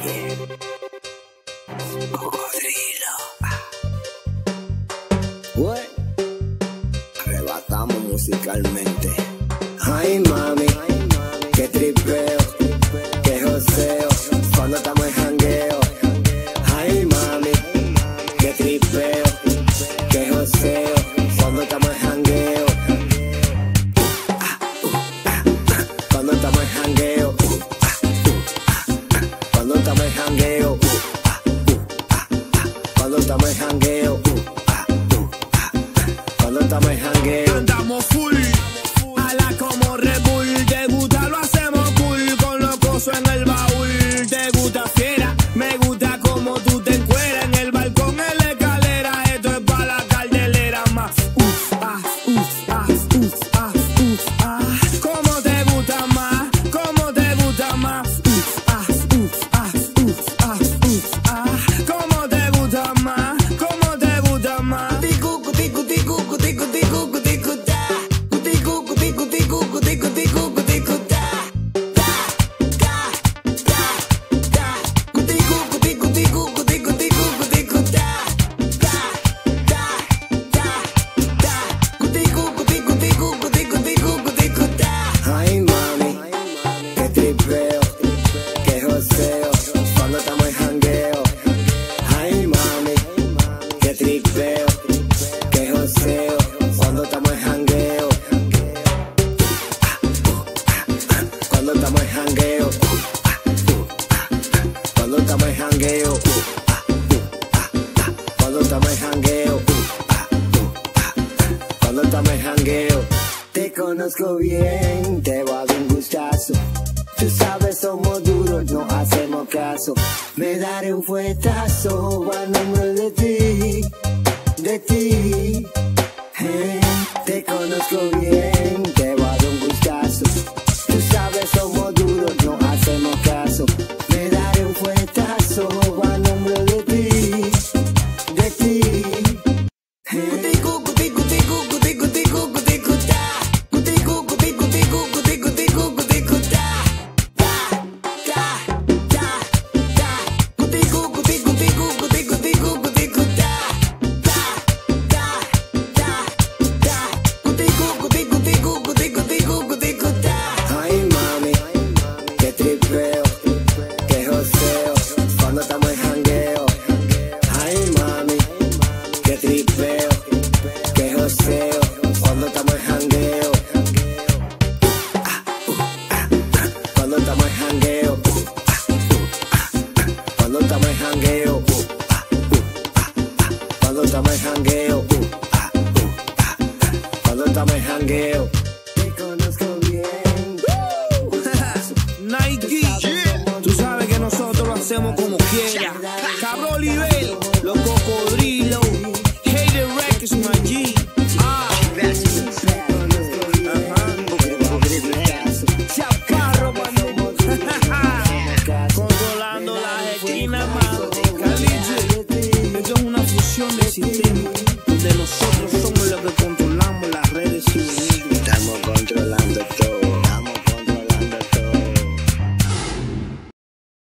Cocodrilo. Bueno, arrebatamos musicalmente. Ay mami, que tripeo, que joseo, cuando estamos en jangueo. Ay mami, que tripeo, que joseo, cuando estamos en jangueo. Cuando estamos en jangueo. Cuando estamos en jangueo. Cuando estamos en jangueo. Cuando estamos en jangueo. Andamos full, ala como Red Bull. Te gusta, lo hacemos cool, con los cosos en el baúl. Te gusta fiera, me gusta como tú te encueras. En el balcón, en la escalera, esto es pa' la cardelera. Más ¿cómo te gusta más? ¿Cómo te gusta más? ¿Cómo te gusta más? ¿Cómo te gusta más? Ticu, ticu, ticu, ticu, ticu, ticu, ta. Ticu, ticu, ticu, ticu, ticu, ticu, ta. Ta, ta, ta, ta. Ticu, ticu, ticu, ticu, ticu, ticu, ta. Ta, ta, ta, ta. Ticu, ticu, ticu, ticu, ticu, ticu, ta. Ay mami, que tripeo, que joseo, cuando estamos en jangueo. Ay mami, que tripeo, que joseo, cuando estamos en jangueo. Cuando estamos en jangueo. Cuando estamos en jangueo. Cuando estamos en jangueo. Cuando estamos en jangueo. Te conozco bien, te voy a dar un gustazo. Tú sabes, somos duros, no hacemos caso. Me daré un fuetazo a nombre de ti, de ti. Te conozco bien, te voy a dar un gustazo. Tú sabes, somos duros, no hacemos caso. Me daré un fuetazo a nombre de ti, de ti. Ticu, ticu, ticu, ticu, ticu, ticu, ta. Ticu, ticu, ticu, ticu, ticu, ticu, ta. Ta, ta, ta, ta. Ticu, ticu, ticu, ticu, ticu, ticu, ta. Ta, ta, ta, ta. Ticu, ticu, ticu, ticu, ticu, ticu, ta. Ay mami, que tripeo, que joseo, cuando estamos en jangueo. Ay mami, que tripeo, que joseo, cuando estamos en jangueo. Cuando estamos en jangueo. Cuando estamos en jangueo. Cuando estamos en jangueo. Cuando estamos en jangueo. Te conozco bien. Nike, tú sabes que nosotros lo hacemos como quiera. Cabro Oliver, los cocodrilos, Hater Records, my G. Chaparro, controlando las esquinas, mano. Caliche, esto es una fusión de sistema donde nosotros